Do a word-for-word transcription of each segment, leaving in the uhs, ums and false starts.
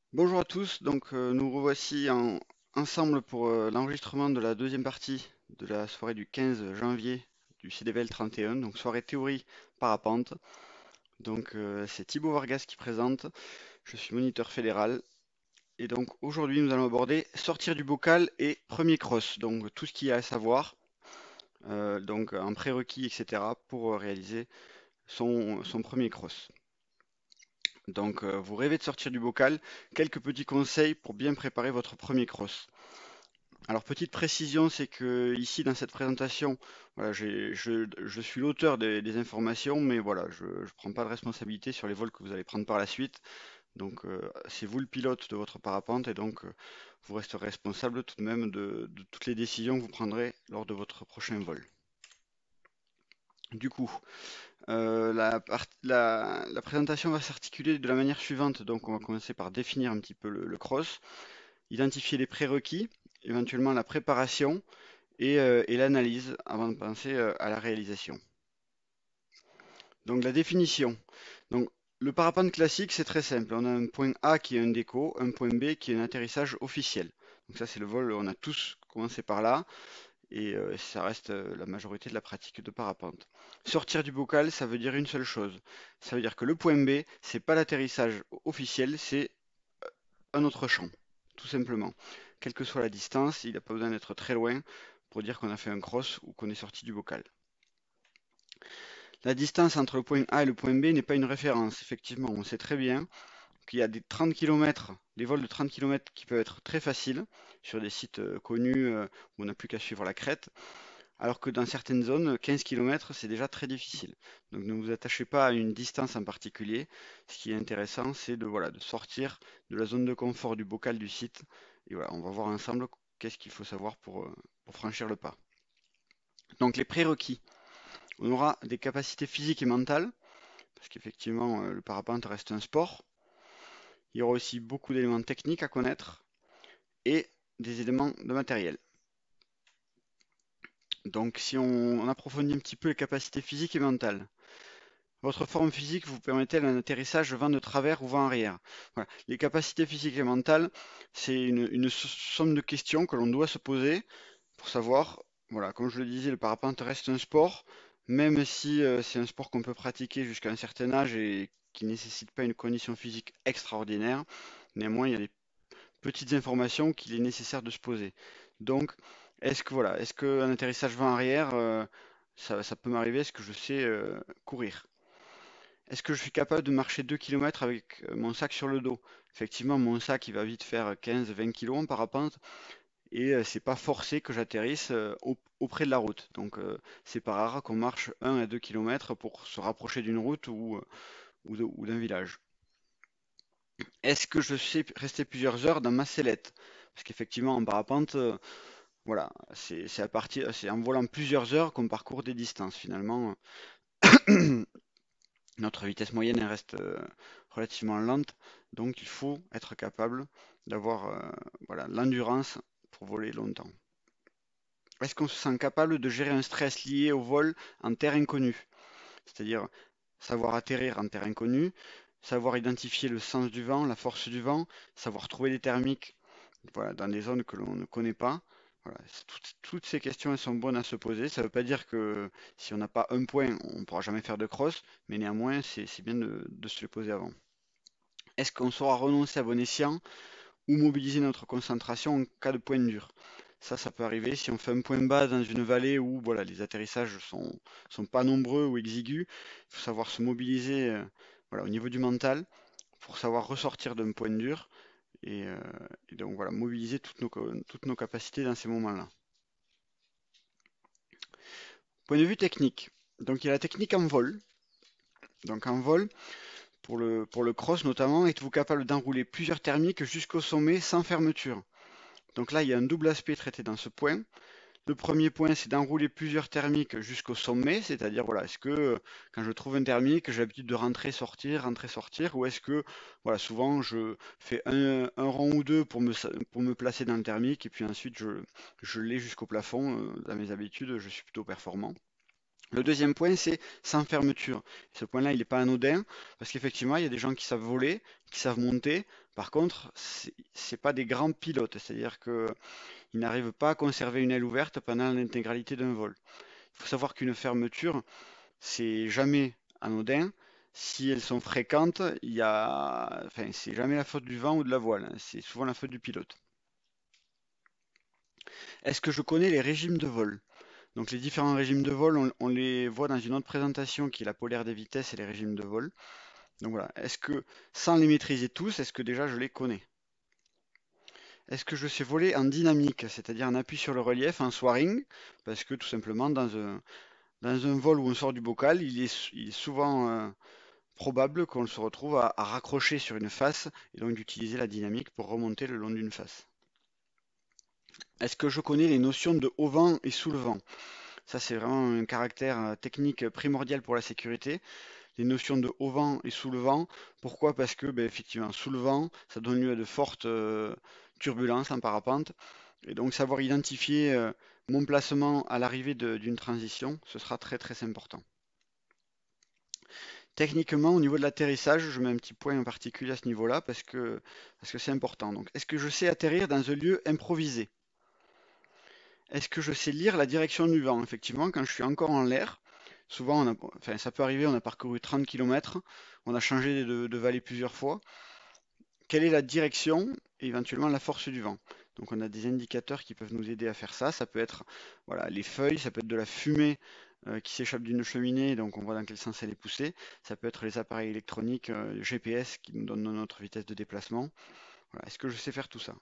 Bonjour à tous, donc euh, nous revoici en- ensemble pour euh, l'enregistrement de la deuxième partie de la soirée du quinze janvier du C D V L trente et un, donc soirée théorie parapente. Donc euh, c'est Thibaut Vargas qui présente, je suis moniteur fédéral et donc aujourd'hui nous allons aborder sortir du bocal et premier cross, donc tout ce qu'il y a à savoir, euh, donc en prérequis et cetera pour euh, réaliser son, son premier cross. Donc, euh, vous rêvez de sortir du bocal, quelques petits conseils pour bien préparer votre premier cross. Alors, petite précision, c'est que ici, dans cette présentation, voilà, j'ai- je, je suis l'auteur des, des informations, mais voilà, je ne prends pas de responsabilité sur les vols que vous allez prendre par la suite. Donc, euh, c'est vous le pilote de votre parapente et donc, euh, vous resterez responsable tout de même de, de toutes les décisions que vous prendrez lors de votre prochain vol. Du coup, euh, la, part- la- la présentation va s'articuler de la manière suivante. Donc, on va commencer par définir un petit peu le, le cross, identifier les prérequis, éventuellement la préparation et, euh, et l'analyse avant de penser euh, à la réalisation. Donc la définition. Donc le parapente classique, c'est très simple. On a un point A qui est un déco, un point B qui est un atterrissage officiel. Donc ça, c'est le vol, on a tous commencé par là et euh, ça reste euh, la majorité de la pratique de parapente. Sortir du bocal, ça veut dire une seule chose. Ça veut dire que le point B, c'est pas l'atterrissage officiel, c'est un autre champ, tout simplement. Quelle que soit la distance, il n'a pas besoin d'être très loin pour dire qu'on a fait un cross ou qu'on est sorti du bocal. La distance entre le point A et le point B n'est pas une référence. Effectivement, on sait très bien qu'il y a des trente kilomètres, des vols de trente kilomètres qui peuvent être très faciles sur des sites euh, connus euh, où on n'a plus qu'à suivre la crête, alors que dans certaines zones, quinze kilomètres, c'est déjà très difficile. Donc ne vous attachez pas à une distance en particulier. Ce qui est intéressant, c'est de, voilà, de sortir de la zone de confort du bocal du site. Et voilà, on va voir ensemble qu'est-ce qu'il faut savoir pour, euh, pour franchir le pas. Donc les prérequis. On aura des capacités physiques et mentales, parce qu'effectivement, euh, le parapente reste un sport. Il y aura aussi beaucoup d'éléments techniques à connaître et des éléments de matériel. Donc si on, on approfondit un petit peu les capacités physiques et mentales, votre forme physique vous permet-elle un atterrissage vent de travers ou vent arrière? Voilà. Les capacités physiques et mentales, c'est une, une somme de questions que l'on doit se poser pour savoir, voilà, comme je le disais, le parapente reste un sport, même si euh, c'est un sport qu'on peut pratiquer jusqu'à un certain âge et qui ne nécessite pas une condition physique extraordinaire. Néanmoins, il y a des petites informations qu'il est nécessaire de se poser. Donc, est-ce que voilà, est-ce qu'un atterrissage vent arrière, euh, ça, ça peut m'arriver? Est-ce que je sais euh, courir? Est-ce que je suis capable de marcher deux kilomètres avec euh, mon sac sur le dos? Effectivement, mon sac, il va vite faire quinze vingt kilos en parapente et euh, c'est pas forcé que j'atterrisse euh, au- auprès de la route. Donc, euh, c'est pas rare qu'on marche un à deux kilomètres pour se rapprocher d'une route ou, euh, ou de- ou d'un village. Est-ce que je sais rester plusieurs heures dans ma sellette? Parce qu'effectivement, en parapente, euh, voilà, c'est c'est à partir, c'est en volant plusieurs heures qu'on parcourt des distances. Finalement, notre vitesse moyenne elle reste euh, relativement lente, donc il faut être capable d'avoir euh, voilà, l'endurance pour voler longtemps. Est-ce qu'on se sent capable de gérer un stress lié au vol en terre inconnue? C'est-à-dire savoir atterrir en terre inconnue, savoir identifier le sens du vent, la force du vent, savoir trouver des thermiques voilà, dans des zones que l'on ne connaît pas. Voilà, toutes, toutes ces questions elles sont bonnes à se poser. Ça ne veut pas dire que si on n'a pas un point, on ne pourra jamais faire de cross, mais néanmoins, c'est c'est bien de, de se les poser avant. Est-ce qu'on saura renoncer à bon escient ou mobiliser notre concentration en cas de point dur? Ça, ça peut arriver si on fait un point bas dans une vallée où voilà, les atterrissages sont, sont pas nombreux ou exigus. Il faut savoir se mobiliser euh, voilà, au niveau du mental pour savoir ressortir d'un point dur et, euh, et donc voilà, mobiliser toutes nos, toutes nos capacités dans ces moments-là. Point de vue technique. Donc il y a la technique en vol. Donc en vol, pour le, pour le cross notamment, êtes-vous capable d'enrouler plusieurs thermiques jusqu'au sommet sans fermeture? Donc là, il y a un double aspect traité dans ce point. Le premier point, c'est d'enrouler plusieurs thermiques jusqu'au sommet, c'est-à-dire, voilà, est-ce que euh, quand je trouve un thermique, j'ai l'habitude de rentrer, sortir, rentrer, sortir, ou est-ce que, voilà, souvent je fais un, un rang ou deux pour me, pour me placer dans le thermique, et puis ensuite je, je l'ai jusqu'au plafond. Euh, dans mes habitudes, je suis plutôt performant. Le deuxième point, c'est sans fermeture. Ce point-là, il n'est pas anodin, parce qu'effectivement, il y a des gens qui savent voler, qui savent monter. Par contre, c'est c'est pas des grands pilotes, c'est-à-dire qu'ils n'arrivent pas à conserver une aile ouverte pendant l'intégralité d'un vol. Il faut savoir qu'une fermeture, c'est jamais anodin. Si elles sont fréquentes, il y a, enfin, c'est jamais la faute du vent ou de la voile, hein, c'est souvent la faute du pilote. Est-ce que je connais les régimes de vol? Donc les différents régimes de vol, on, on les voit dans une autre présentation qui est la polaire des vitesses et les régimes de vol. Donc voilà, est-ce que sans les maîtriser tous, est-ce que déjà je les connais? Est-ce que je sais voler en dynamique, c'est-à-dire en appui sur le relief, en soaring? Parce que tout simplement, dans un, dans un vol où on sort du bocal, il est, il est souvent euh, probable qu'on se retrouve à, à raccrocher sur une face et donc d'utiliser la dynamique pour remonter le long d'une face. Est-ce que je connais les notions de haut vent et sous le vent? Ça, c'est vraiment un caractère euh, technique primordial pour la sécurité. Les notions de haut vent et sous le vent. Pourquoi? Parce que, ben, effectivement, sous le vent, ça donne lieu à de fortes euh, turbulences en parapente. Et donc, savoir identifier euh, mon placement à l'arrivée de- d'une transition, ce sera très très important. Techniquement, au niveau de l'atterrissage, je mets un petit point en particulier à ce niveau-là parce que parce que c'est important. Donc, est-ce que je sais atterrir dans un lieu improvisé? Est-ce que je sais lire la direction du vent? Effectivement, quand je suis encore en l'air, souvent, on a- enfin, ça peut arriver, on a parcouru trente kilomètres, on a changé de, de vallée plusieurs fois. Quelle est la direction et éventuellement la force du vent? Donc, on a des indicateurs qui peuvent nous aider à faire ça. Ça peut être voilà, les feuilles, ça peut être de la fumée euh, qui s'échappe d'une cheminée, donc on voit dans quel sens elle est poussée. Ça peut être les appareils électroniques euh, G P S qui nous donnent notre vitesse de déplacement. Voilà. Est-ce que je sais faire tout ça?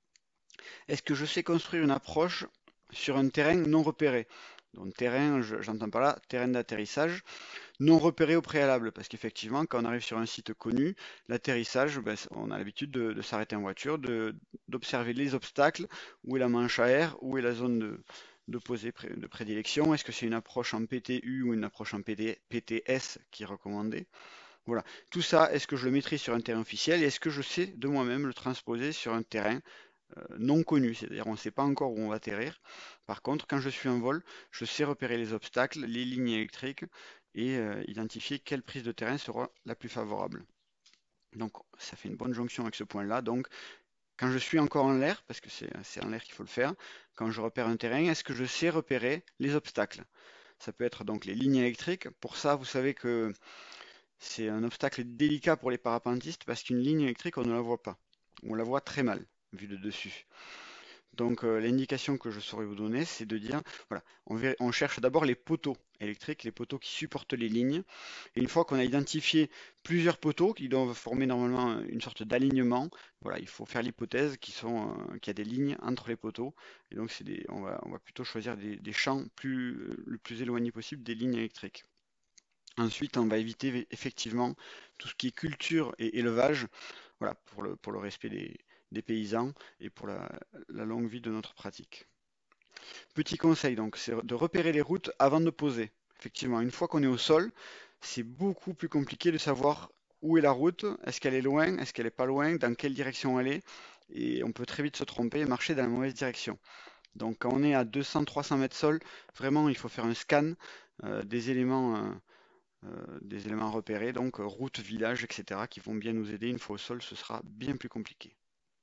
Est-ce que je sais construire une approche sur un terrain non repéré? Donc terrain, je- j'entends par là terrain d'atterrissage non repéré au préalable, parce qu'effectivement, quand on arrive sur un site connu, l'atterrissage, ben, c- on a l'habitude de, de s'arrêter en voiture, de- d'observer les obstacles, où est la manche à air, où est la zone de, de posée pré- de prédilection, est-ce que c'est une approche en P T U ou une approche en P D P T S qui est recommandée? Voilà. Tout ça, est-ce que je le maîtrise sur un terrain officiel et est-ce que je sais de moi-même le transposer sur un terrain euh, non connu, c'est-à-dire on ne sait pas encore où on va atterrir. Par contre, quand je suis en vol, je sais repérer les obstacles, les lignes électriques et euh, identifier quelle prise de terrain sera la plus favorable. Donc ça fait une bonne jonction avec ce point-là. Donc quand je suis encore en l'air, parce que c'est c'est en l'air qu'il faut le faire, quand je repère un terrain, est-ce que je sais repérer les obstacles? Ça peut être donc les lignes électriques. Pour ça, vous savez que c'est un obstacle délicat pour les parapentistes parce qu'une ligne électrique, on ne la voit pas. On la voit très mal, vue de dessus. Donc euh, l'indication que je saurais vous donner, c'est de dire, voilà, on, vé- on cherche d'abord les poteaux électriques, les poteaux qui supportent les lignes. Et une fois qu'on a identifié plusieurs poteaux qui doivent former normalement une sorte d'alignement, voilà, il faut faire l'hypothèse qu'ils sont, euh, qu'il y a des lignes entre les poteaux. Et donc c'est des, on va, on va plutôt choisir des, des champs plus, le plus éloignés possible des lignes électriques. Ensuite, on va éviter effectivement tout ce qui est culture et élevage, voilà, pour le, pour le respect des, des paysans et pour la, la longue vie de notre pratique. Petit conseil donc, c'est de repérer les routes avant de poser. Effectivement, une fois qu'on est au sol, c'est beaucoup plus compliqué de savoir où est la route, est-ce qu'elle est loin, est-ce qu'elle est pas loin, dans quelle direction elle est, et on peut très vite se tromper et marcher dans la mauvaise direction. Donc quand on est à deux cents trois cents mètres sol, vraiment il faut faire un scan euh, des éléments euh, euh, des éléments repérés, donc euh, route, village, et cetera, qui vont bien nous aider. Une fois au sol, ce sera bien plus compliqué.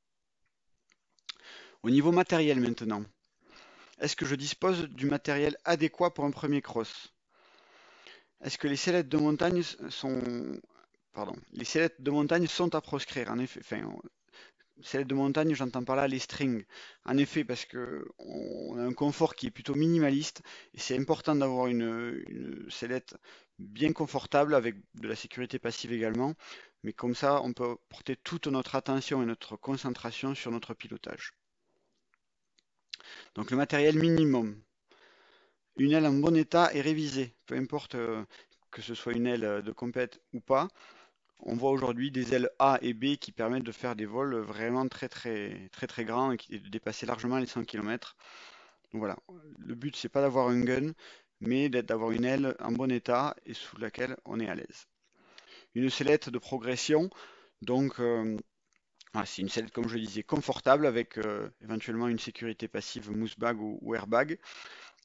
Au niveau matériel maintenant, est-ce que je dispose du matériel adéquat pour un premier cross? Est-ce que les sellettes de montagne sont... Pardon, les sellettes de montagne sont à proscrire, en effet. Enfin, sellettes de montagne, j'entends par là les strings. En effet, parce que on a un confort qui est plutôt minimaliste et c'est important d'avoir une, une sellette bien confortable avec de la sécurité passive également. Mais comme ça, on peut porter toute notre attention et notre concentration sur notre pilotage. Donc le matériel minimum. Une aile en bon état et révisée, peu importe euh, que ce soit une aile de compète ou pas. On voit aujourd'hui des ailes A et B qui permettent de faire des vols vraiment très très très très grands et qui- et de dépasser largement les cent kilomètres. Donc voilà, le but c'est pas d'avoir un gun, mais d'être- d'avoir une aile en bon état et sous laquelle on est à l'aise. Une sellette de progression, donc euh, voilà, c'est une sellette comme je le disais confortable avec euh, éventuellement une sécurité passive mousse bag ou, ou airbag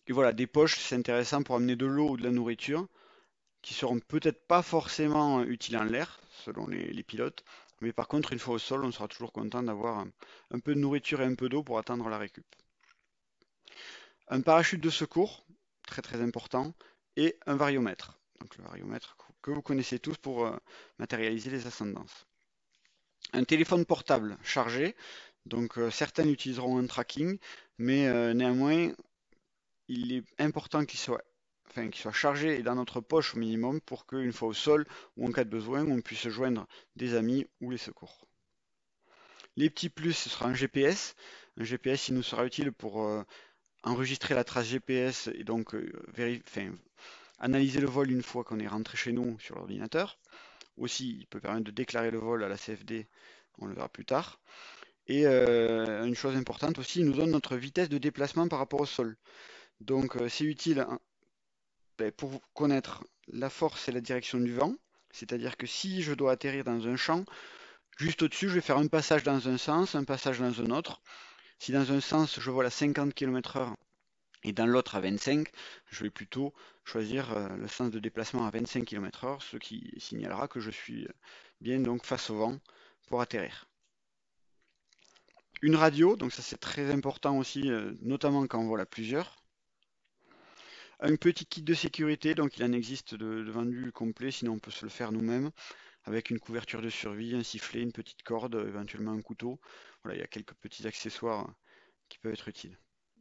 Et voilà, des poches, c'est intéressant pour amener de l'eau ou de la nourriture, qui seront peut-être pas forcément euh, utiles en l'air, selon les, les pilotes, mais par contre, une fois au sol, on sera toujours content d'avoir un, un peu de nourriture et un peu d'eau pour attendre la récup. Un parachute de secours, très très important, et un variomètre. Donc le variomètre que vous connaissez tous pour euh, matérialiser les ascendances. Un téléphone portable chargé, donc euh, certains utiliseront un tracking, mais euh, néanmoins, il est important qu'il soit, enfin, qu'il soit chargé et dans notre poche au minimum pour qu'une fois au sol ou en cas de besoin, on puisse joindre des amis ou les secours. Les petits plus, ce sera un G P S. Un G P S, il nous sera utile pour euh, enregistrer la trace G P S et donc euh, enfin, analyser le vol une fois qu'on est rentré chez nous sur l'ordinateur. Aussi, il peut permettre de déclarer le vol à la C F D, on le verra plus tard. Et euh, une chose importante aussi, il nous donne notre vitesse de déplacement par rapport au sol. Donc euh, c'est utile hein, ben, pour connaître la force et la direction du vent. C'est-à-dire que si je dois atterrir dans un champ, juste au-dessus, je vais faire un passage dans un sens, un passage dans un autre. Si dans un sens, je vole à cinquante kilomètres heure et dans l'autre à vingt-cinq, je vais plutôt choisir euh, le sens de déplacement à vingt-cinq kilomètres heure, ce qui signalera que je suis bien donc face au vent pour atterrir. Une radio, donc ça c'est très important aussi, euh, notamment quand on vole à plusieurs. Un petit kit de sécurité, donc il en existe de, de vendu complet, sinon on peut se le faire nous-mêmes, avec une couverture de survie, un sifflet, une petite corde, éventuellement un couteau. Voilà, il y a quelques petits accessoires qui peuvent être utiles.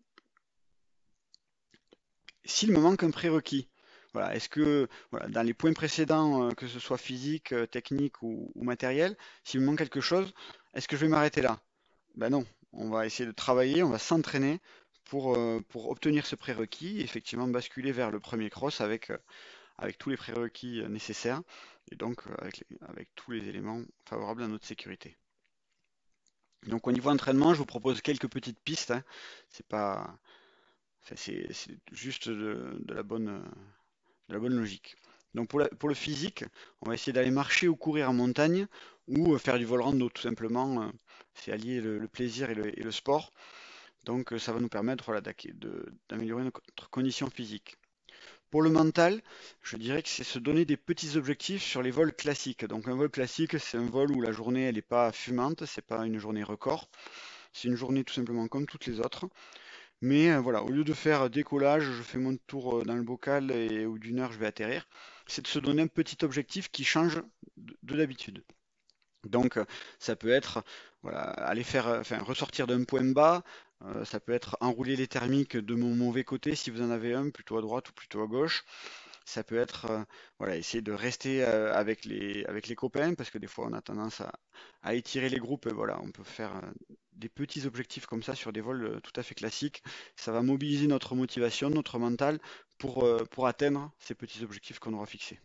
S'il me manque un prérequis, voilà, est-ce que voilà, dans les points précédents, euh, que ce soit physique, euh, technique ou, ou matériel, s'il me manque quelque chose, est-ce que je vais m'arrêter là? Ben non, on va essayer de travailler, on va s'entraîner pour, euh, pour obtenir ce prérequis et effectivement basculer vers le premier cross avec, euh, avec tous les prérequis euh, nécessaires et donc euh, avec, les- avec tous les éléments favorables à notre sécurité. Donc au niveau entraînement, je vous propose quelques petites pistes, hein. C'est pas, enfin, c'est c'est juste de, de la bonne, euh, de la bonne logique. Donc pour, la- pour le physique, on va essayer d'aller marcher ou courir en montagne ou euh, faire du vol rando tout simplement. euh, C'est allier le, le plaisir et le, et le sport. Donc euh, ça va nous permettre voilà, d'acqui- de- d'améliorer notre condition physique. Pour le mental, je dirais que c'est se donner des petits objectifs sur les vols classiques. Donc un vol classique, c'est un vol où la journée elle n'est pas fumante, c'est pas une journée record, c'est une journée tout simplement comme toutes les autres. Mais euh, voilà, au lieu de faire décollage, je fais mon tour euh, dans le bocal et au bout d'une heure je vais atterrir. C'est de se donner un petit objectif qui change de, de d'habitude. Donc euh, ça peut être voilà, aller faire, euh, enfin, ressortir d'un point bas, euh, ça peut être enrouler les thermiques de mon mauvais côté si vous en avez un, plutôt à droite ou plutôt à gauche. Ça peut être euh, voilà, essayer de rester euh, avec les, avec les copains, parce que des fois on a tendance à, à étirer les groupes, et voilà, on peut faire euh, des petits objectifs comme ça sur des vols euh, tout à fait classiques. Ça va mobiliser notre motivation, notre mental pour, euh, pour atteindre ces petits objectifs qu'on aura fixés.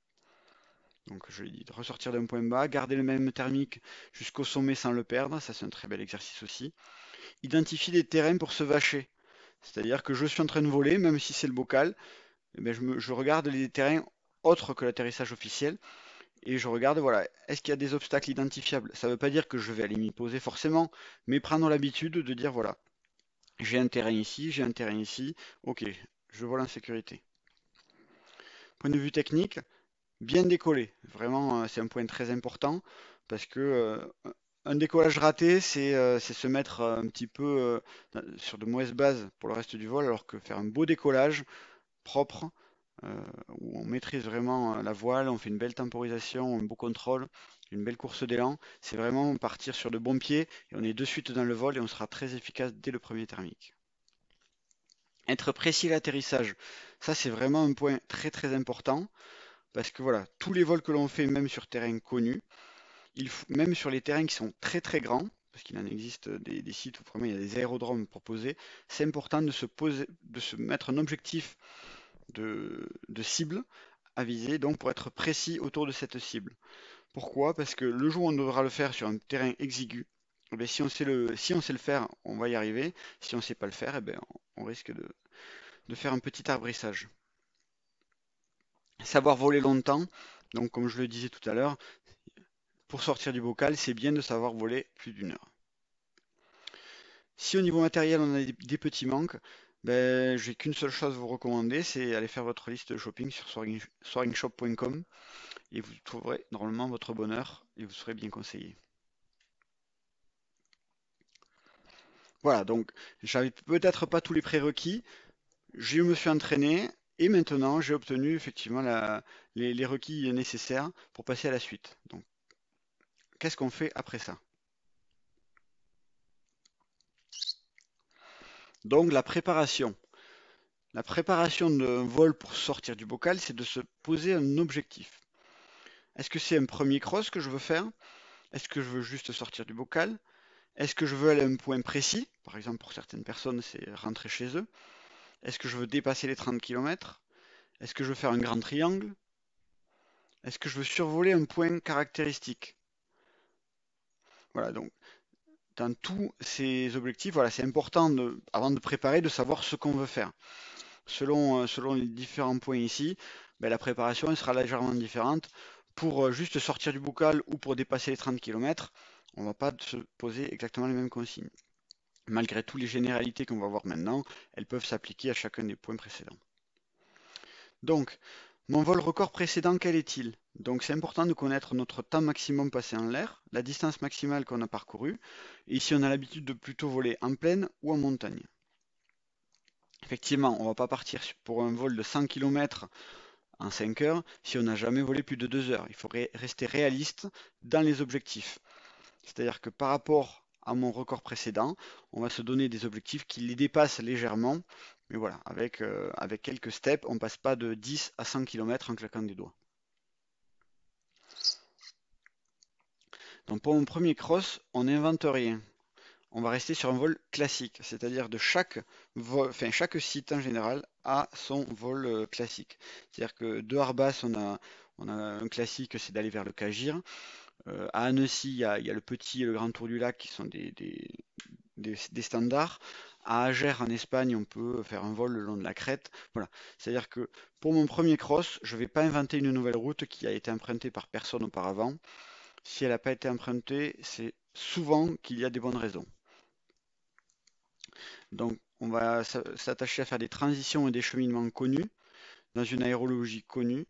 Donc je l'ai dit, de ressortir d'un point bas, garder le même thermique jusqu'au sommet sans le perdre, ça c'est un très bel exercice aussi. Identifier des terrains pour se vacher. C'est-à-dire que je suis en train de voler, même si c'est le bocal, eh ben, je, me- je regarde les terrains autres que l'atterrissage officiel et je regarde, voilà, est-ce qu'il y a des obstacles identifiables? Ça ne veut pas dire que je vais aller m'y poser forcément, mais prendre l'habitude de dire, voilà, j'ai un terrain ici, j'ai un terrain ici, ok, je vole en sécurité. Point de vue technique, bien décoller. Vraiment, euh, c'est un point très important parce que euh, un décollage raté, c'est euh, c'est se mettre euh, un petit peu euh, dans- sur de mauvaises bases pour le reste du vol, alors que faire un beau décollage propre, euh, où on maîtrise vraiment euh, la voile, on fait une belle temporisation, un beau contrôle, une belle course d'élan, c'est vraiment partir sur de bons pieds et on est de suite dans le vol et on sera très efficace dès le premier thermique. Être précis à l'atterrissage, ça c'est vraiment un point très très important parce que voilà, tous les vols que l'on fait, même sur terrain connu, il faut, même sur les terrains qui sont très très grands, parce qu'il en existe des, des sites où vraiment il y a des aérodromes proposés, c'est important de se poser, de se mettre un objectif de, de cible à viser, donc pour être précis autour de cette cible. Pourquoi? Parce que le jour où on devra le faire sur un terrain exigu, eh bien, si on sait le, si on sait le faire, on va y arriver. Si on ne sait pas le faire, eh bien, on risque de, de faire un petit arbrissage. Savoir voler longtemps, donc comme je le disais tout à l'heure, pour sortir du bocal, c'est bien de savoir voler plus d'une heure. Si au niveau matériel on a des, des petits manques, Ben, j'ai qu'une seule chose à vous recommander, c'est aller faire votre liste de shopping sur soaring, soaring shop point com et vous trouverez normalement votre bonheur et vous serez bien conseillé. Voilà, donc j'avais peut-être pas tous les prérequis, je me suis entraîné et maintenant j'ai obtenu effectivement la- les, les requis nécessaires pour passer à la suite. Donc, qu'est-ce qu'on fait après ça? Donc, la préparation. La préparation d'un vol pour sortir du bocal, c'est de se poser un objectif. Est-ce que c'est un premier cross que je veux faire? Est-ce que je veux juste sortir du bocal? Est-ce que je veux aller à un point précis? Par exemple, pour certaines personnes, c'est rentrer chez eux. Est-ce que je veux dépasser les trente kilomètres? Est-ce que je veux faire un grand triangle? Est-ce que je veux survoler un point caractéristique? Voilà, donc dans tous ces objectifs, voilà, c'est important de, avant de préparer, de savoir ce qu'on veut faire. Selon, euh, selon les différents points ici, ben, la préparation elle sera légèrement différente. Pour euh, juste sortir du bocal ou pour dépasser les trente kilomètres, on ne va pas se poser exactement les mêmes consignes. Malgré toutes les généralités qu'on va voir maintenant, elles peuvent s'appliquer à chacun des points précédents. Donc, mon vol record précédent, quel est-il? Donc, c'est important de connaître notre temps maximum passé en l'air, la distance maximale qu'on a parcourue, et si on a l'habitude de plutôt voler en plaine ou en montagne. Effectivement, on ne va pas partir pour un vol de cent kilomètres en cinq heures si on n'a jamais volé plus de deux heures. Il faut rester réaliste dans les objectifs. C'est-à-dire que par rapport à mon record précédent, on va se donner des objectifs qui les dépassent légèrement. Mais voilà, avec, euh, avec quelques steps, on ne passe pas de dix à cent kilomètres en claquant des doigts. Donc pour mon premier cross, on n'invente rien. On va rester sur un vol classique, c'est-à-dire de chaque vol, enfin chaque site en général a son vol euh, classique. C'est-à-dire que de Arbas, on a, on a un classique, c'est d'aller vers le Cagir. Euh, à Annecy, il y a, il y a le petit et le grand tour du lac qui sont des, des- des- des standards. À Agère, en Espagne, on peut faire un vol le long de la crête. Voilà. C'est-à-dire que pour mon premier cross, je ne vais pas inventer une nouvelle route qui a été empruntée par personne auparavant. Si elle n'a pas été empruntée, c'est souvent qu'il y a des bonnes raisons. Donc, on va s'attacher à faire des transitions et des cheminements connus dans une aérologie connue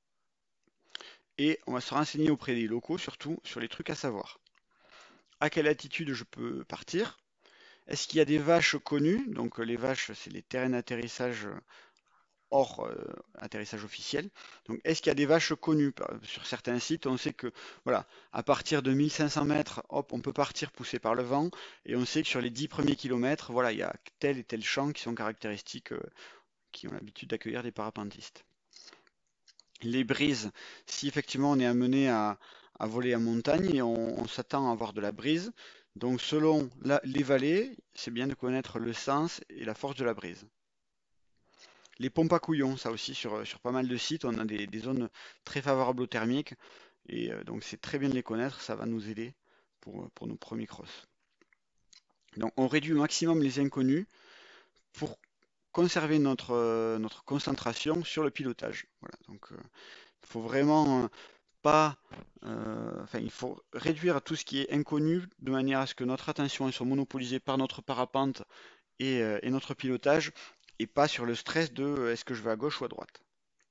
et on va se renseigner auprès des locaux surtout sur les trucs à savoir. À quelle altitude je peux partir? Est-ce qu'il y a des vaches connues? Donc les vaches, c'est les terrains d'atterrissage hors euh, atterrissage officiel. Donc est-ce qu'il y a des vaches connues? Sur certains sites, on sait que voilà, à partir de mille cinq cents mètres, hop, on peut partir poussé par le vent et on sait que sur les dix premiers kilomètres, voilà, il y a tel et tel champ qui sont caractéristiques euh, qui ont l'habitude d'accueillir des parapentistes. Les brises, si effectivement on est amené à, à voler en montagne et on, on s'attend à avoir de la brise, donc selon la- les vallées, c'est bien de connaître le sens et la force de la brise. Les pompes à couillons, ça aussi sur, sur pas mal de sites, on a des, des zones très favorables aux thermiques et euh, donc c'est très bien de les connaître, ça va nous aider pour, pour nos premiers crosses. Donc on réduit au maximum les inconnus pour conserver notre, euh, notre concentration sur le pilotage. Voilà, donc euh, il faut vraiment euh, pas, euh, enfin, il faut réduire tout ce qui est inconnu de manière à ce que notre attention soit monopolisée par notre parapente et, euh, et notre pilotage et pas sur le stress de euh, est-ce que je vais à gauche ou à droite.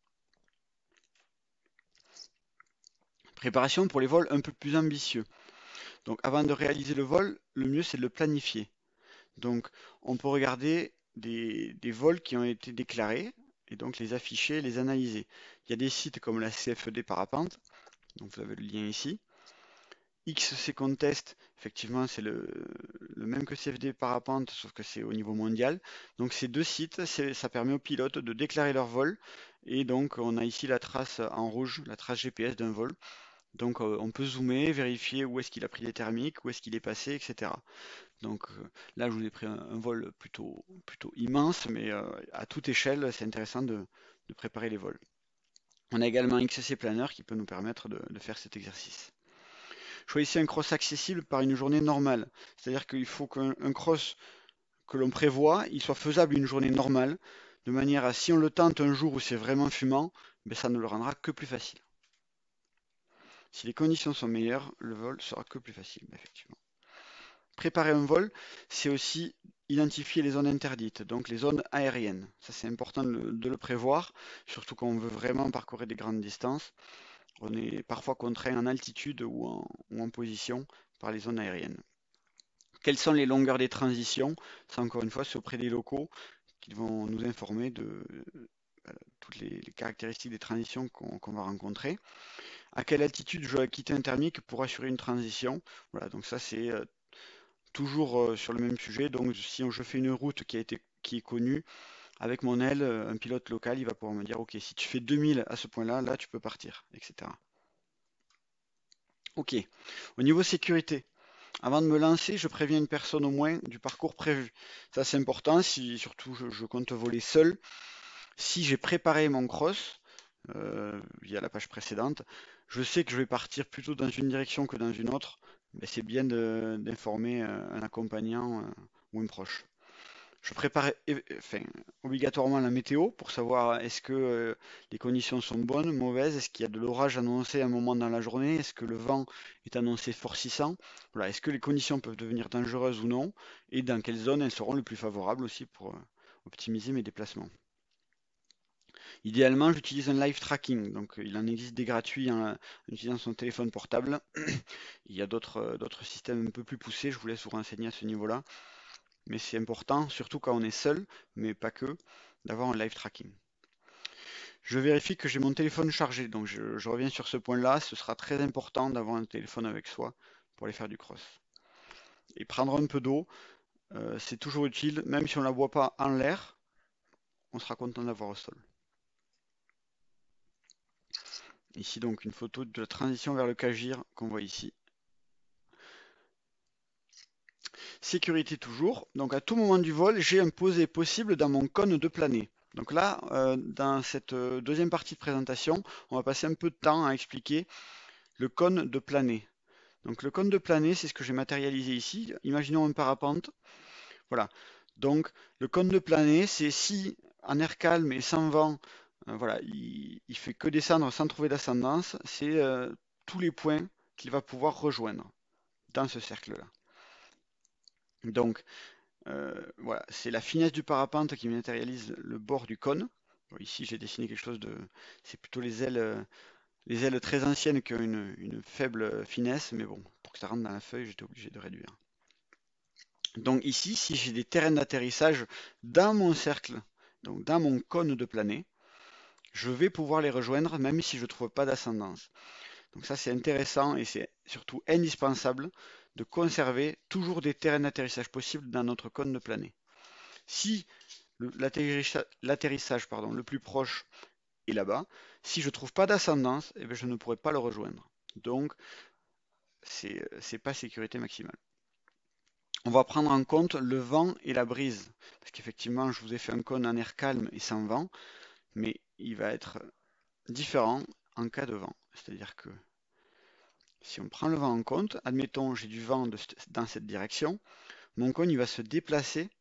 Préparation pour les vols un peu plus ambitieux. Donc avant de réaliser le vol, le mieux c'est de le planifier. Donc on peut regarder des, des vols qui ont été déclarés et donc les afficher, les analyser. Il y a des sites comme la C F D Parapente, donc vous avez le lien ici. X C Contest, effectivement, c'est le, le même que C F D Parapente, sauf que c'est au niveau mondial. Donc ces deux sites, ça permet aux pilotes de déclarer leur vol. Et donc on a ici la trace en rouge, la trace G P S d'un vol. Donc euh, on peut zoomer, vérifier où est-ce qu'il a pris les thermiques, où est-ce qu'il est passé, et cetera. Donc euh, là, je vous ai pris un, un vol plutôt, plutôt immense, mais euh, à toute échelle, c'est intéressant de, de préparer les vols. On a également X C Planner qui peut nous permettre de, de faire cet exercice. Choisissez un cross accessible par une journée normale. C'est-à-dire qu'il faut qu'un cross que l'on prévoit, il soit faisable une journée normale, de manière à si on le tente un jour où c'est vraiment fumant, ben ça ne le rendra que plus facile. Si les conditions sont meilleures, le vol sera que plus facile, effectivement. Préparer un vol, c'est aussi identifier les zones interdites, donc les zones aériennes. Ça, c'est important de le, de le prévoir, surtout quand on veut vraiment parcourir des grandes distances. On est parfois contraint en altitude ou en, ou en position par les zones aériennes. Quelles sont les longueurs des transitions? Ça, encore une fois, c'est auprès des locaux qui vont nous informer de euh, toutes les, les caractéristiques des transitions qu'on qu'on va rencontrer. À quelle altitude je dois quitter un thermique pour assurer une transition? Voilà, donc ça c'est euh, toujours euh, sur le même sujet. Donc si je fais une route qui a été qui est connue, avec mon aile, euh, un pilote local, il va pouvoir me dire, ok, si tu fais deux mille à ce point-là, là tu peux partir, et cetera. Ok. Au niveau sécurité, avant de me lancer, je préviens une personne au moins du parcours prévu. Ça c'est important, si surtout je, je compte voler seul. Si j'ai préparé mon cross, euh, via la page précédente, je sais que je vais partir plutôt dans une direction que dans une autre, mais c'est bien de- d'informer euh, un accompagnant euh, ou un proche. Je prépare é- enfin, obligatoirement la météo pour savoir est-ce que euh, les conditions sont bonnes, mauvaises, est-ce qu'il y a de l'orage annoncé à un moment dans la journée, est-ce que le vent est annoncé forcissant, voilà, est-ce que les conditions peuvent devenir dangereuses ou non, et dans quelles zones elles seront les plus favorables aussi pour euh, optimiser mes déplacements. Idéalement, j'utilise un live tracking, donc il en existe des gratuits en, en utilisant son téléphone portable. Il y a d'autres euh, d'autres systèmes un peu plus poussés, je vous laisse vous renseigner à ce niveau-là. Mais c'est important, surtout quand on est seul, mais pas que, d'avoir un live tracking. Je vérifie que j'ai mon téléphone chargé, donc je, je reviens sur ce point-là. Ce sera très important d'avoir un téléphone avec soi pour aller faire du cross. Et prendre un peu d'eau, euh, c'est toujours utile, même si on ne la boit pas en l'air, on sera content d'avoir au sol. Ici donc une photo de la transition vers le Cagir qu'on voit ici. Sécurité toujours. Donc à tout moment du vol, j'ai un posé possible dans mon cône de planée. Donc là, euh, dans cette euh, deuxième partie de présentation, on va passer un peu de temps à expliquer le cône de planée. Donc le cône de planée, c'est ce que j'ai matérialisé ici. Imaginons un parapente. Voilà. Donc le cône de planée, c'est si en air calme et sans vent, euh, voilà, il, il fait que descendre sans trouver d'ascendance, c'est euh, tous les points qu'il va pouvoir rejoindre dans ce cercle-là. Donc Euh, voilà, c'est la finesse du parapente qui matérialise le bord du cône. Bon, ici, j'ai dessiné quelque chose de. C'est plutôt les ailes, euh, les ailes très anciennes qui ont une, une faible finesse, mais bon, pour que ça rentre dans la feuille, j'étais obligé de réduire. Donc ici, si j'ai des terrains d'atterrissage dans mon cercle, donc dans mon cône de planée, je vais pouvoir les rejoindre même si je ne trouve pas d'ascendance. Donc ça, c'est intéressant et c'est surtout indispensable de conserver toujours des terrains d'atterrissage possibles dans notre cône de planée. Si l'atterrissage pardon, le plus proche est là-bas. Si je ne trouve pas d'ascendance, eh bien, je ne pourrai pas le rejoindre. Donc, c'est n'est pas sécurité maximale. On va prendre en compte le vent et la brise. Parce qu'effectivement, je vous ai fait un cône en air calme et sans vent, mais il va être différent en cas de vent. C'est-à-dire que si on prend le vent en compte, admettons j'ai du vent de, dans cette direction, mon cône il va se déplacer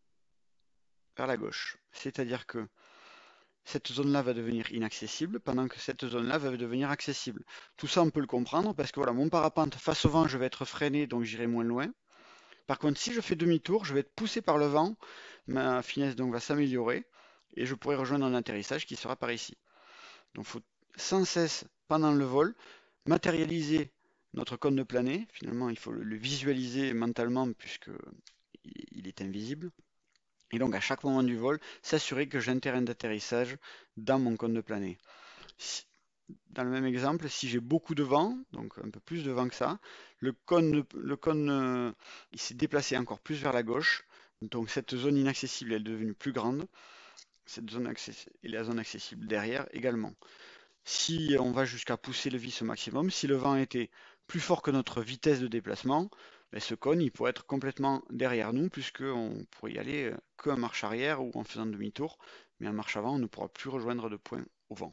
vers la gauche. C'est-à-dire que cette zone-là va devenir inaccessible pendant que cette zone-là va devenir accessible. Tout ça, on peut le comprendre parce que voilà, mon parapente face au vent, je vais être freiné, donc j'irai moins loin. Par contre, si je fais demi-tour, je vais être poussé par le vent, ma finesse donc va s'améliorer et je pourrai rejoindre un atterrissage qui sera par ici. Donc, il faut sans cesse, pendant le vol, matérialiser notre cône de planée. Finalement, il faut le visualiser mentalement puisque il est invisible. Et donc à chaque moment du vol, s'assurer que j'ai un terrain d'atterrissage dans mon cône de planée. Si- dans le même exemple, si j'ai beaucoup de vent, donc un peu plus de vent que ça, le cône, le cône euh, il s'est déplacé encore plus vers la gauche. Donc cette zone inaccessible elle est devenue plus grande. Cette zone accessible et la zone accessible derrière également. Si on va jusqu'à pousser le vis au maximum, si le vent était plus fort que notre vitesse de déplacement, ben ce cône il pourrait être complètement derrière nous, puisqu'on pourrait y aller euh, qu'en marche arrière ou en faisant demi-tour, mais en marche avant, on ne pourra plus rejoindre de point au vent.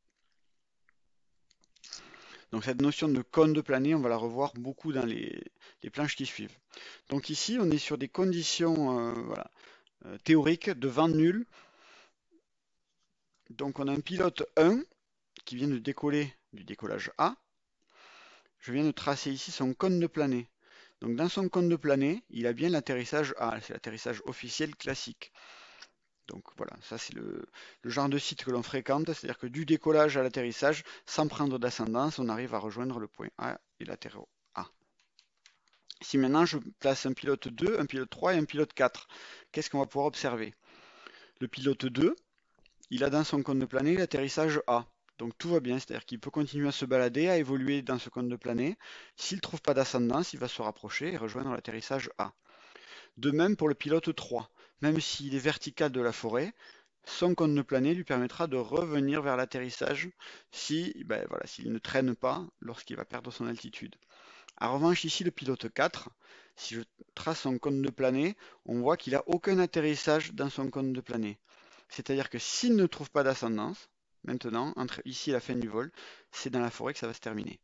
Donc cette notion de cône de planée, on va la revoir beaucoup dans les, les planches qui suivent. Donc ici, on est sur des conditions euh, voilà, euh, théoriques de vent nul. Donc on a un pilote un qui vient de décoller du décollage A. Je viens de tracer ici son cône de planée. Donc dans son cône de planée, il a bien l'atterrissage A, c'est l'atterrissage officiel classique. Donc voilà, ça c'est le, le genre de site que l'on fréquente, c'est-à-dire que du décollage à l'atterrissage, sans prendre d'ascendance, on arrive à rejoindre le point A et l'atterro A. Si maintenant je place un pilote deux, un pilote trois et un pilote quatre, qu'est-ce qu'on va pouvoir observer? Le pilote deux, il a dans son cône de planée l'atterrissage A. Donc tout va bien, c'est-à-dire qu'il peut continuer à se balader, à évoluer dans ce cône de planée. S'il ne trouve pas d'ascendance, il va se rapprocher et rejoindre l'atterrissage A. De même pour le pilote trois. Même s'il est vertical de la forêt, son cône de planée lui permettra de revenir vers l'atterrissage si, ben voilà, s'il ne traîne pas lorsqu'il va perdre son altitude. En revanche, ici, le pilote quatre, si je trace son cône de planée, on voit qu'il n'a aucun atterrissage dans son cône de planée. C'est-à-dire que s'il ne trouve pas d'ascendance, maintenant, entre ici et la fin du vol, c'est dans la forêt que ça va se terminer.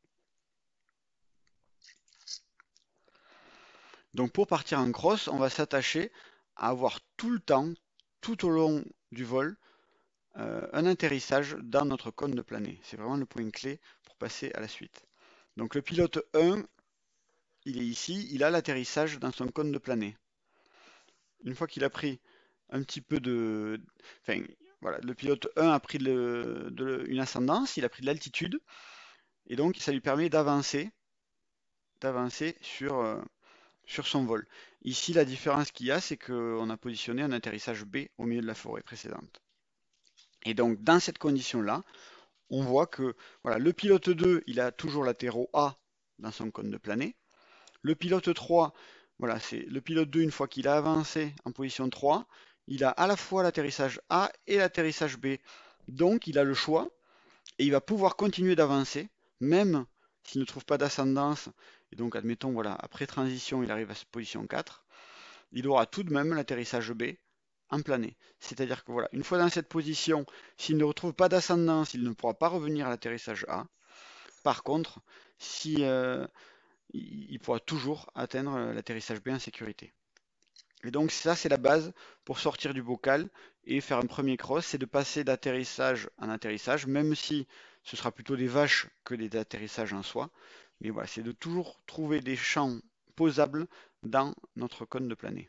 Donc pour partir en cross, on va s'attacher à avoir tout le temps, tout au long du vol, euh, un atterrissage dans notre cône de planée. C'est vraiment le point clé pour passer à la suite. Donc le pilote un, il est ici, il a l'atterrissage dans son cône de planée. Une fois qu'il a pris un petit peu de... Enfin, voilà, le pilote un a pris de, de, une ascendance, il a pris de l'altitude, et donc ça lui permet d'avancer d'avancer sur, euh, sur son vol. Ici, la différence qu'il y a, c'est qu'on a positionné un atterrissage B au milieu de la forêt précédente. Et donc, dans cette condition-là, on voit que voilà, le pilote deux, il a toujours l'atterro A dans son cône de planée. Le pilote trois, voilà, c'est le pilote deux, une fois qu'il a avancé en position trois, il a à la fois l'atterrissage A et l'atterrissage B. Donc, il a le choix et il va pouvoir continuer d'avancer, même s'il ne trouve pas d'ascendance. Et donc, admettons, voilà, après transition, il arrive à cette position quatre. Il aura tout de même l'atterrissage B en planée. C'est-à-dire que voilà, une fois dans cette position, s'il ne retrouve pas d'ascendance, il ne pourra pas revenir à l'atterrissage A. Par contre, si, euh, il pourra toujours atteindre l'atterrissage B en sécurité. Et donc ça, c'est la base pour sortir du bocal et faire un premier cross, c'est de passer d'atterrissage en atterrissage, même si ce sera plutôt des vaches que des atterrissages en soi. Mais voilà, c'est de toujours trouver des champs posables dans notre cône de planée.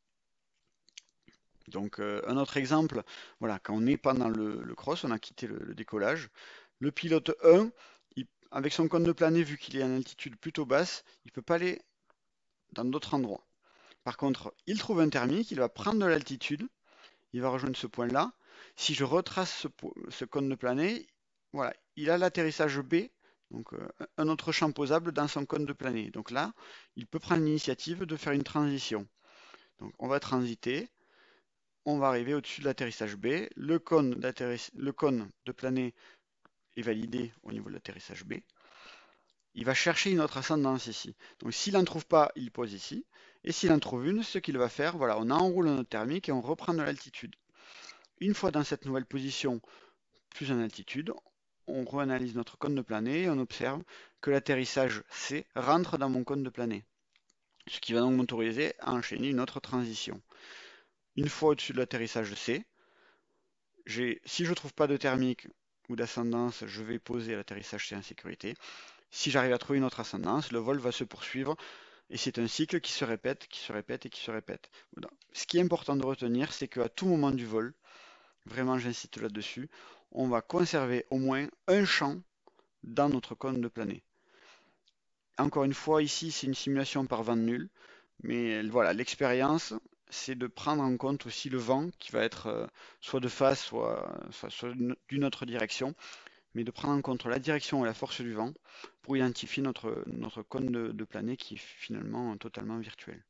Donc euh, un autre exemple, voilà, quand on est pendant le, le cross, on a quitté le, le décollage. Le pilote un, il, avec son cône de planée, vu qu'il est en altitude plutôt basse, il ne peut pas aller dans d'autres endroits. Par contre, il trouve un thermique, il va prendre de l'altitude, il va rejoindre ce point-là. Si je retrace ce, ce cône de planée, voilà, il a l'atterrissage B, donc euh, un autre champ posable dans son cône de planée. Donc là, il peut prendre l'initiative de faire une transition. Donc on va transiter, on va arriver au-dessus de l'atterrissage B. Le cône, le cône de planée est validé au niveau de l'atterrissage B. Il va chercher une autre ascendance ici. Donc s'il n'en trouve pas, il pose ici. Et s'il en trouve une, ce qu'il va faire, voilà, on enroule notre thermique et on reprend de l'altitude. Une fois dans cette nouvelle position, plus en altitude, on reanalyse notre cône de planée et on observe que l'atterrissage C rentre dans mon cône de planée. Ce qui va donc m'autoriser à enchaîner une autre transition. Une fois au-dessus de l'atterrissage C, si je ne trouve pas de thermique ou d'ascendance, je vais poser l'atterrissage C en sécurité. Si j'arrive à trouver une autre ascendance, le vol va se poursuivre et c'est un cycle qui se répète, qui se répète et qui se répète. Ce qui est important de retenir, c'est qu'à tout moment du vol, vraiment j'insiste là-dessus, on va conserver au moins un champ dans notre cône de planée. Encore une fois, ici c'est une simulation par vent nul, mais voilà, l'expérience, c'est de prendre en compte aussi le vent qui va être euh, soit de face, soit, soit, soit d'une autre direction, mais de prendre en compte la direction et la force du vent pour identifier notre, notre cône de, de planée qui est finalement totalement virtuel.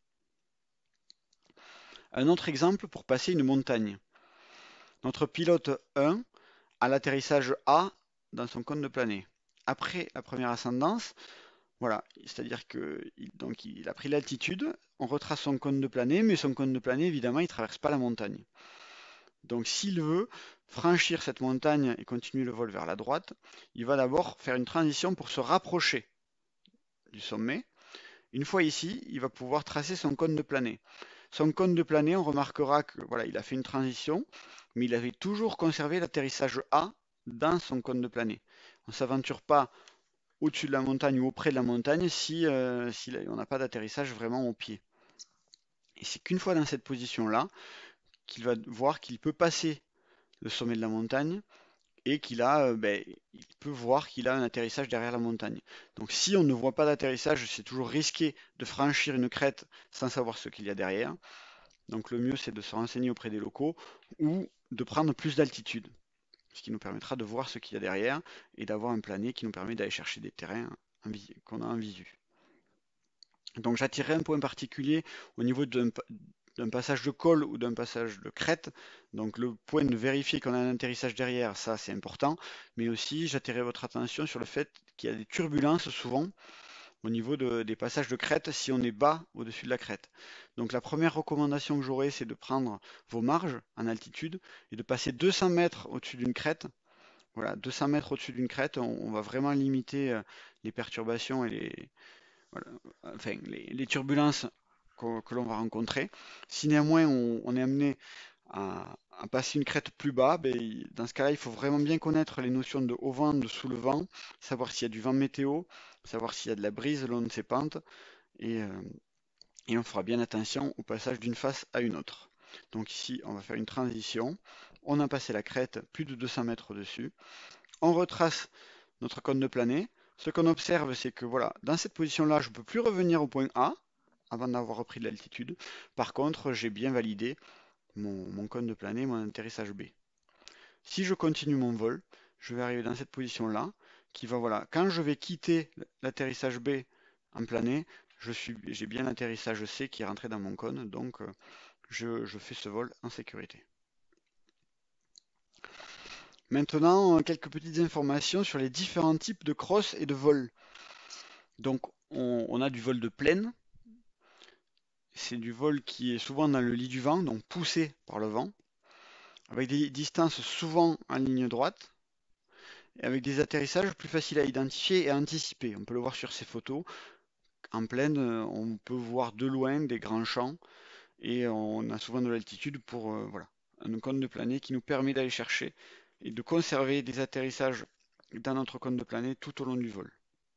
Un autre exemple pour passer une montagne. Notre pilote un a l'atterrissage A dans son cône de planée. Après la première ascendance, voilà, c'est-à-dire que donc il a pris l'altitude, on retrace son cône de planée, mais son cône de planée, évidemment, il ne traverse pas la montagne. Donc s'il veut franchir cette montagne et continuer le vol vers la droite, il va d'abord faire une transition pour se rapprocher du sommet. Une fois ici, il va pouvoir tracer son cône de planée. Son cône de planée, on remarquera que voilà, il a fait une transition, mais il avait toujours conservé l'atterrissage A dans son cône de planée. On ne s'aventure pas au-dessus de la montagne ou auprès de la montagne si, euh, si on n'a pas d'atterrissage vraiment au pied. Et c'est qu'une fois dans cette position-là qu'il va voir qu'il peut passer le sommet de la montagne et qu'il a, euh, ben, il peut voir qu'il a un atterrissage derrière la montagne. Donc si on ne voit pas d'atterrissage, c'est toujours risqué de franchir une crête sans savoir ce qu'il y a derrière. Donc le mieux, c'est de se renseigner auprès des locaux ou de prendre plus d'altitude, ce qui nous permettra de voir ce qu'il y a derrière et d'avoir un plané qui nous permet d'aller chercher des terrains qu'on a en visu. Donc j'attirerai un point particulier au niveau d'un d'un passage de col ou d'un passage de crête. Donc le point de vérifier qu'on a un atterrissage derrière, ça c'est important. Mais aussi j'attirerai votre attention sur le fait qu'il y a des turbulences souvent au niveau de- des passages de crête si on est bas au-dessus de la crête. Donc la première recommandation que j'aurai, c'est de prendre vos marges en altitude et de passer deux cents mètres au-dessus d'une crête. Voilà, deux cents mètres au-dessus d'une crête, on, on va vraiment limiter euh, les perturbations et les, voilà, enfin, les, les turbulences que, que l'on va rencontrer. Si néanmoins on, on est amené à, à passer une crête plus bas, ben, il- dans ce cas-là, il faut vraiment bien connaître les notions de haut vent, de sous le vent, savoir s'il y a du vent météo, savoir s'il y a de la brise le long de ces pentes, et, euh, et on fera bien attention au passage d'une face à une autre. Donc ici, on va faire une transition. On a passé la crête, plus de deux cents mètres au-dessus. On retrace notre cône de planée. Ce qu'on observe, c'est que voilà, dans cette position-là, je ne peux plus revenir au point A avant d'avoir repris de l'altitude. Par contre, j'ai bien validé mon, mon cône de planée, mon atterrissage B. Si je continue mon vol, je vais arriver dans cette position-là, qui va, voilà, quand je vais quitter l'atterrissage B en planée, je suis, j'ai bien l'atterrissage C qui est rentré dans mon cône, donc euh, je, je fais ce vol en sécurité. Maintenant, quelques petites informations sur les différents types de cross et de vol. Donc, on, on a du vol de plaine. C'est du vol qui est souvent dans le lit du vent, donc poussé par le vent, avec des distances souvent en ligne droite, et avec des atterrissages plus faciles à identifier et à anticiper. On peut le voir sur ces photos. En plaine, euh, on peut voir de loin des grands champs, et on a souvent de l'altitude pour euh, voilà, un cône de planée qui nous permet d'aller chercher et de conserver des atterrissages dans notre cône de planée tout au long du vol.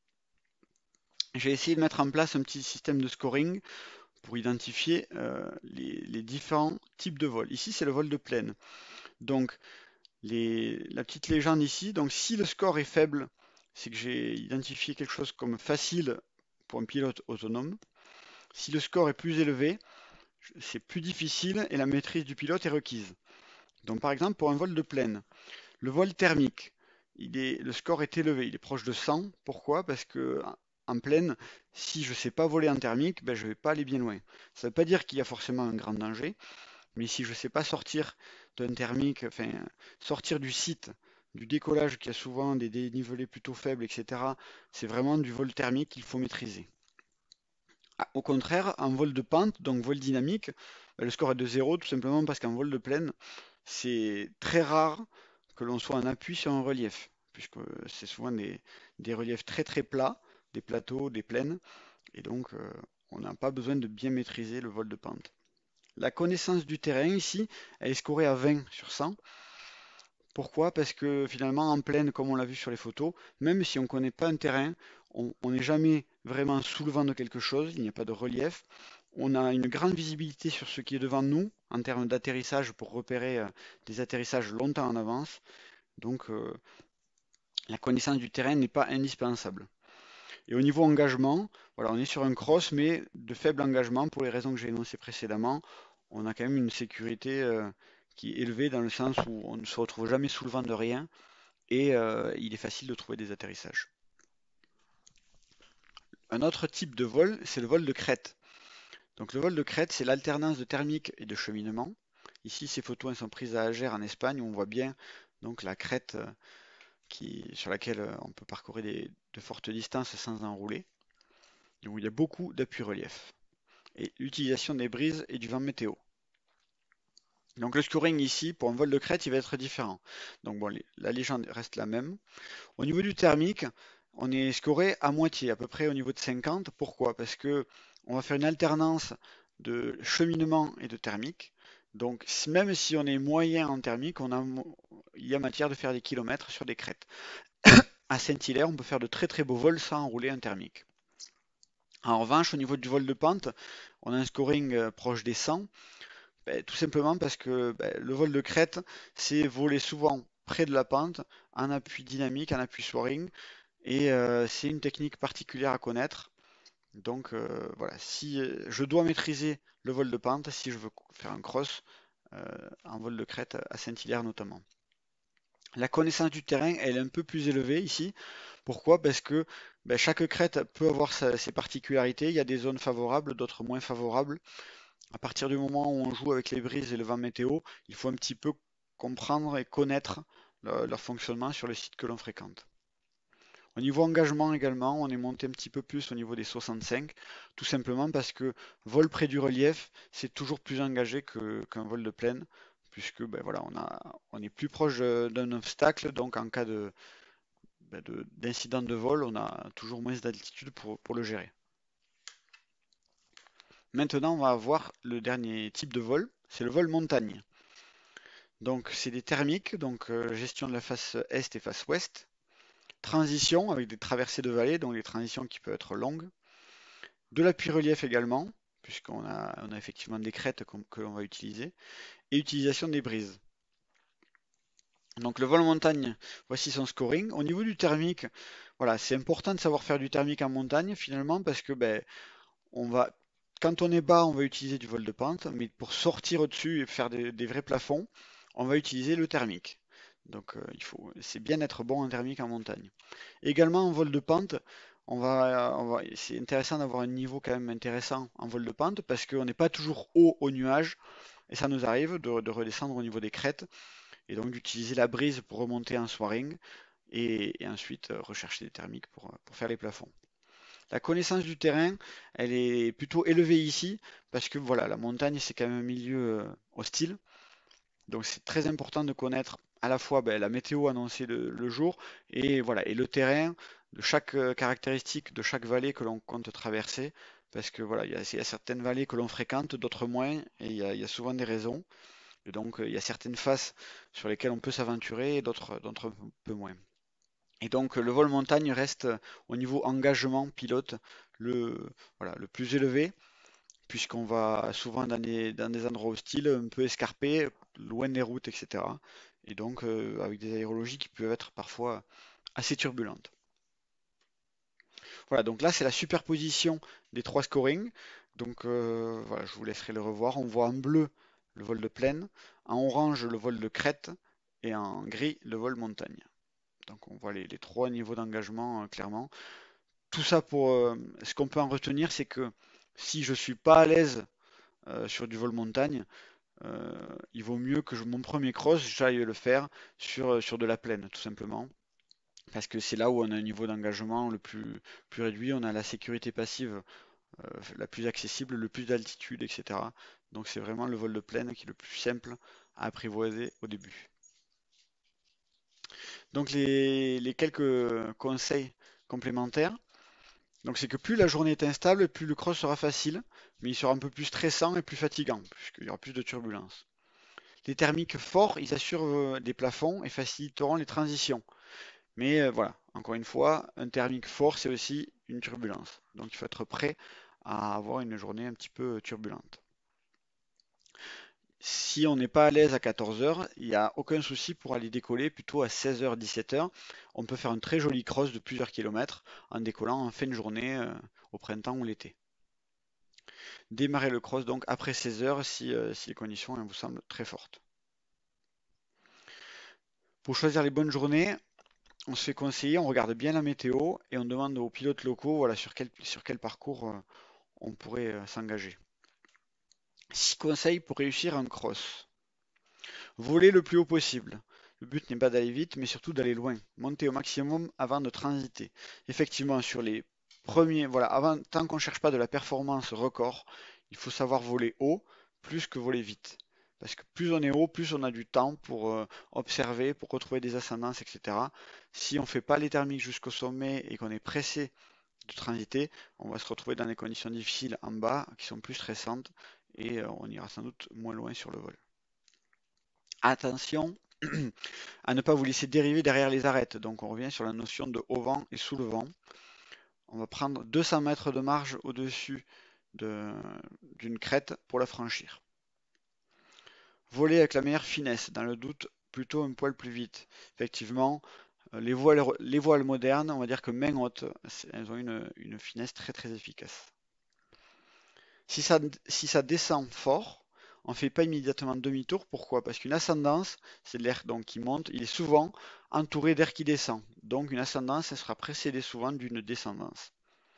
J'ai essayé de mettre en place un petit système de scoring pour identifier euh, les, les différents types de vols. Ici, c'est le vol de plaine. Donc, les, la petite légende ici, donc si le score est faible, c'est que j'ai identifié quelque chose comme facile pour un pilote autonome. Si le score est plus élevé, c'est plus difficile et la maîtrise du pilote est requise. Donc par exemple, pour un vol de plaine, le vol thermique, il est, le score est élevé, il est proche de cent. Pourquoi? Parce que en plaine, si je ne sais pas voler en thermique, ben, je ne vais pas aller bien loin. Ça ne veut pas dire qu'il y a forcément un grand danger, mais si je ne sais pas sortir d'un thermique, enfin sortir du site, du décollage qui a souvent des dénivelés plutôt faibles, et cetera, c'est vraiment du vol thermique qu'il faut maîtriser. Ah, au contraire, en vol de pente, donc vol dynamique, ben, le score est de zéro tout simplement parce qu'en vol de plaine, c'est très rare que l'on soit en appui sur un relief, puisque c'est souvent des, des reliefs très très plats, des plateaux, des plaines, et donc euh, on n'a pas besoin de bien maîtriser le vol de pente. La connaissance du terrain ici, elle est scorée à vingt sur cent. Pourquoi? Parce que finalement en plaine, comme on l'a vu sur les photos, même si on ne connaît pas un terrain, on n'est jamais vraiment sous le vent de quelque chose, il n'y a pas de relief. On a une grande visibilité sur ce qui est devant nous en termes d'atterrissage pour repérer euh, des atterrissages longtemps en avance. Donc euh, la connaissance du terrain n'est pas indispensable. Et au niveau engagement, voilà, on est sur un cross, mais de faible engagement pour les raisons que j'ai énoncées précédemment. On a quand même une sécurité euh, qui est élevée dans le sens où on ne se retrouve jamais sous le vent de rien et euh, il est facile de trouver des atterrissages. Un autre type de vol, c'est le vol de crête. Donc le vol de crête, c'est l'alternance de thermique et de cheminement. Ici, ces photos elles sont prises à Agère en Espagne, où on voit bien donc la crête euh, qui, sur laquelle euh, on peut parcourir des, de fortes distances sans enrouler, et où il y a beaucoup d'appui-relief. Et l'utilisation des brises et du vent météo. Donc le scoring ici, pour un vol de crête, il va être différent. Donc bon, la légende reste la même. Au niveau du thermique, on est scoré à moitié, à peu près au niveau de cinquante. Pourquoi? Parce que on va faire une alternance de cheminement et de thermique. Donc même si on est moyen en thermique, on a, il y a matière de faire des kilomètres sur des crêtes. à Saint-Hilaire, on peut faire de très très beaux vols sans enrouler un thermique. En revanche, au niveau du vol de pente, on a un scoring euh, proche des cent, ben, tout simplement parce que ben, le vol de crête, c'est voler souvent près de la pente, en appui dynamique, en appui soaring, et euh, c'est une technique particulière à connaître. Donc euh, voilà, si euh, je dois maîtriser le vol de pente, si je veux faire un cross, euh, en vol de crête à Saint-Hilaire notamment. La connaissance du terrain, elle est un peu plus élevée ici. Pourquoi? Parce que ben, chaque crête peut avoir sa- ses particularités. Il y a des zones favorables, d'autres moins favorables. À partir du moment où on joue avec les brises et le vent météo, il faut un petit peu comprendre et connaître le- leur fonctionnement sur le site que l'on fréquente. Au niveau engagement également, on est monté un petit peu plus au niveau des soixante-cinq, tout simplement parce que vol près du relief, c'est toujours plus engagé que- qu'un vol de plaine, puisque ben voilà, on a, on est plus proche euh, d'un obstacle, donc en cas de, ben de- d'incident de vol, on a toujours moins d'altitude pour, pour le gérer. Maintenant, on va voir le dernier type de vol, c'est le vol montagne. Donc, c'est des thermiques, donc euh, gestion de la face est et face ouest. Transition avec des traversées de vallée, donc des transitions qui peuvent être longues. De l'appui-relief également, puisqu'on a, on a effectivement des crêtes que l'on va utiliser. Et utilisation des brises. Donc, le vol en montagne, voici son scoring. Au niveau du thermique, voilà, c'est important de savoir faire du thermique en montagne finalement, parce que ben, on va, quand on est bas, on va utiliser du vol de pente, mais pour sortir au-dessus et faire des, des vrais plafonds, on va utiliser le thermique. Donc euh, il faut, c'est bien d'être bon en thermique en montagne. Également en vol de pente, on va, on va, c'est intéressant d'avoir un niveau quand même intéressant en vol de pente parce qu'on n'est pas toujours haut au nuage et ça nous arrive de, de redescendre au niveau des crêtes et donc d'utiliser la brise pour remonter en soaring et, et ensuite euh, rechercher des thermiques pour, pour faire les plafonds. La connaissance du terrain, elle est plutôt élevée ici, parce que voilà, la montagne, c'est quand même un milieu euh, hostile. Donc c'est très important de connaître à la fois ben, la météo annoncée le, le jour et voilà et le terrain de chaque euh, caractéristique de chaque vallée que l'on compte traverser. Parce que voilà, il y a, il y a certaines vallées que l'on fréquente, d'autres moins, et il y, a, il y a souvent des raisons. Et donc euh, il y a certaines faces sur lesquelles on peut s'aventurer et d'autres d'autres un peu moins. Et donc le vol montagne reste euh, au niveau engagement pilote le, voilà, le plus élevé, puisqu'on va souvent dans des, dans des endroits hostiles, un peu escarpés, loin des routes, et cetera. Et donc euh, avec des aérologies qui peuvent être parfois assez turbulentes. Voilà, donc là c'est la superposition des trois scorings. Donc euh, voilà, je vous laisserai le revoir. On voit en bleu le vol de plaine, en orange le vol de crête et en gris le vol montagne. Donc on voit les, les trois niveaux d'engagement euh, clairement. Tout ça pour euh, ce qu'on peut en retenir, c'est que si je suis pas à l'aise euh, sur du vol montagne, euh, il vaut mieux que je, mon premier cross, j'aille le faire sur, euh, sur de la plaine, tout simplement. Parce que c'est là où on a un niveau d'engagement le plus, plus réduit, on a la sécurité passive euh, la plus accessible, le plus d'altitude, et cetera. Donc c'est vraiment le vol de plaine qui est le plus simple à apprivoiser au début. Donc les, les quelques conseils complémentaires. Donc c'est que plus la journée est instable, plus le cross sera facile, mais il sera un peu plus stressant et plus fatigant, puisqu'il y aura plus de turbulences. Les thermiques forts, ils assurent euh, des plafonds et faciliteront les transitions. Mais euh, voilà, encore une fois, un thermique fort, c'est aussi une turbulence. Donc il faut être prêt à avoir une journée un petit peu turbulente. Si on n'est pas à l'aise à quatorze heures, il n'y a aucun souci pour aller décoller plutôt à seize heures, dix-sept heures. On peut faire un très joli cross de plusieurs kilomètres en décollant en fin de journée euh, au printemps ou l'été. Démarrer le cross donc après seize heures si, euh, si les conditions hein, vous semblent très fortes. Pour choisir les bonnes journées, on se fait conseiller, on regarde bien la météo et on demande aux pilotes locaux voilà, sur quel, sur quel parcours euh, on pourrait euh, s'engager. Six conseils pour réussir un cross. Voler le plus haut possible. Le but n'est pas d'aller vite, mais surtout d'aller loin. Monter au maximum avant de transiter. Effectivement, sur les premiers, voilà, avant, tant qu'on ne cherche pas de la performance record, il faut savoir voler haut plus que voler vite. Parce que plus on est haut, plus on a du temps pour euh, observer, pour retrouver des ascendances, et cetera. Si on ne fait pas les thermiques jusqu'au sommet et qu'on est pressé de transiter, on va se retrouver dans des conditions difficiles en bas qui sont plus stressantes et euh, on ira sans doute moins loin sur le vol. Attention, À ne pas vous laisser dériver derrière les arêtes. Donc on revient sur la notion de haut vent et sous le vent. On va prendre deux cents mètres de marge au-dessus de- d'une crête pour la franchir. Voler avec la meilleure finesse, dans le doute plutôt un poil plus vite. Effectivement, euh, les voiles, les voiles modernes, on va dire que main haute, c'est- elles ont une, une finesse très très efficace. Si ça, si ça descend fort, on ne fait pas immédiatement demi-tour. Pourquoi? Parce qu'une ascendance, c'est l'air donc qui monte, il est souvent entouré d'air qui descend. Donc une ascendance, elle sera précédée souvent d'une descendance.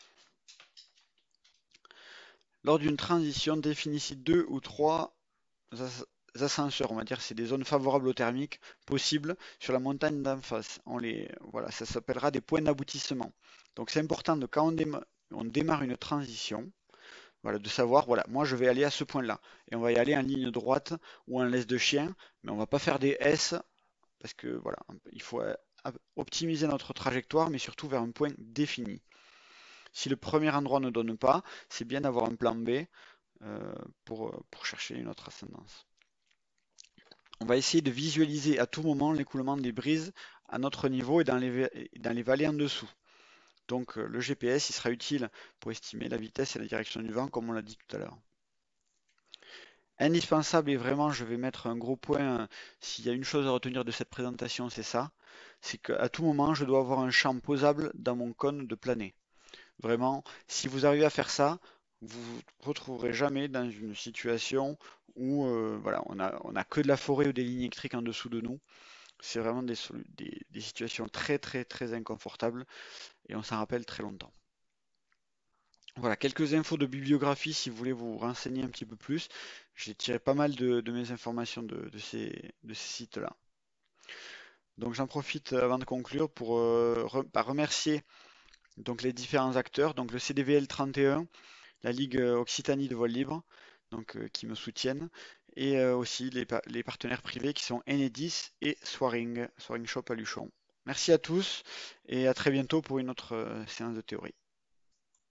Lors d'une transition, définissez deux ou trois as- ascenseurs, on va dire, c'est des zones favorables au thermique possibles sur la montagne d'en face. On les, voilà, ça s'appellera des points d'aboutissement. Donc c'est important de quand on, déma- on démarre une transition, voilà, de savoir, voilà, moi je vais aller à ce point-là. Et on va y aller en ligne droite ou en laisse de chien, mais on va pas faire des S parce que voilà, il faut euh, optimiser notre trajectoire, mais surtout vers un point défini. Si le premier endroit ne donne pas, c'est bien d'avoir un plan B euh, pour, pour chercher une autre ascendance. On va essayer de visualiser à tout moment l'écoulement des brises à notre niveau et dans les, dans les vallées en dessous. Donc euh, le G P S il sera utile pour estimer la vitesse et la direction du vent, comme on l'a dit tout à l'heure. Indispensable et vraiment, je vais mettre un gros point. euh, S'il y a une chose à retenir de cette présentation, c'est ça. C'est qu'à tout moment, je dois avoir un champ posable dans mon cône de planer. Vraiment, si vous arrivez à faire ça, vous vous retrouverez jamais dans une situation où euh, voilà, on a, on a que de la forêt ou des lignes électriques en dessous de nous. C'est vraiment des, des, des situations très très très inconfortables et on s'en rappelle très longtemps. Voilà, quelques infos de bibliographie si vous voulez vous renseigner un petit peu plus. J'ai tiré pas mal de, de mes informations de, de ces, de ces sites-là. Donc j'en profite euh, avant de conclure pour euh, re- bah, remercier donc les différents acteurs, donc le C D V L trente et un, la Ligue euh, Occitanie de vol libre, donc euh, qui me soutiennent, et euh, aussi les, pa- les partenaires privés qui sont Enedis et Soaring, Soaring Shop à Luchon. Merci à tous et à très bientôt pour une autre euh, séance de théorie.